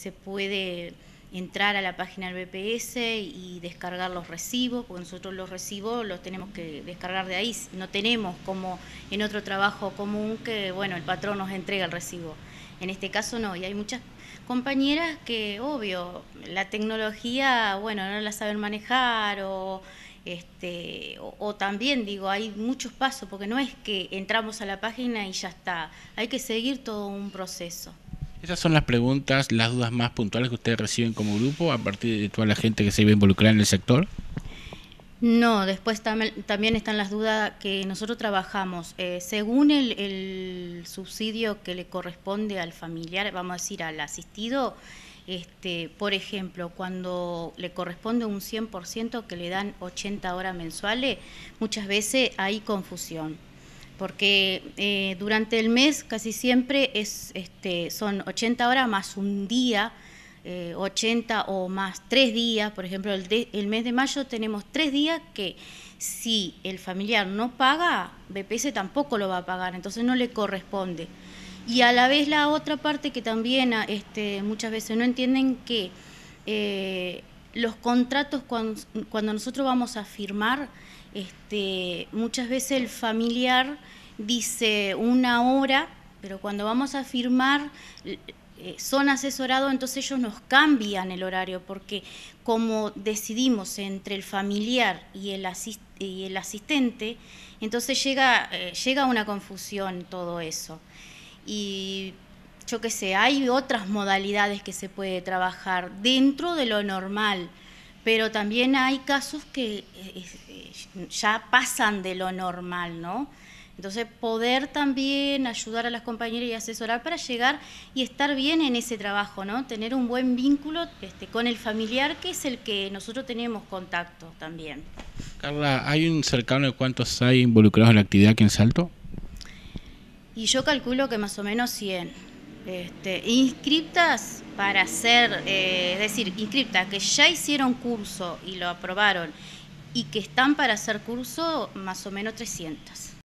Se puede entrar a la página del BPS y descargar los recibos, porque nosotros los recibos los tenemos que descargar de ahí. No tenemos como en otro trabajo común que, bueno, el patrón nos entrega el recibo. En este caso no, y hay muchas compañeras que, obvio, la tecnología, bueno, no la saben manejar o también, digo, hay muchos pasos, porque no es que entramos a la página y ya está, hay que seguir todo un proceso. Esas son las preguntas, las dudas más puntuales que ustedes reciben como grupo a partir de toda la gente que se ve involucrada en el sector. No, después también están las dudas que nosotros trabajamos. Según el subsidio que le corresponde al familiar, vamos a decir al asistido, por ejemplo, cuando le corresponde un 100% que le dan 80 horas mensuales, muchas veces hay confusión. Porque durante el mes casi siempre son 80 horas más un día, 80 o más 3 días. Por ejemplo, el mes de mayo tenemos 3 días que si el familiar no paga, BPS tampoco lo va a pagar, entonces no le corresponde. Y a la vez la otra parte que también muchas veces no entienden que los contratos cuando nosotros vamos a firmar, muchas veces el familiar dice una hora, pero cuando vamos a firmar son asesorados, entonces ellos nos cambian el horario, porque como decidimos entre el familiar y el asistente, entonces llega una confusión todo eso. Y yo qué sé, hay otras modalidades que se puede trabajar dentro de lo normal, pero también hay casos que ya pasan de lo normal, ¿no? Entonces, poder también ayudar a las compañeras y asesorar para llegar y estar bien en ese trabajo, ¿no? Tener un buen vínculo con el familiar, que es el que nosotros tenemos contacto también. Carla, ¿hay un cercano de cuántos hay involucrados en la actividad aquí en Salto? Y yo calculo que más o menos 100. Inscriptas para hacer, es decir, inscriptas que ya hicieron curso y lo aprobaron y que están para hacer curso, más o menos 300.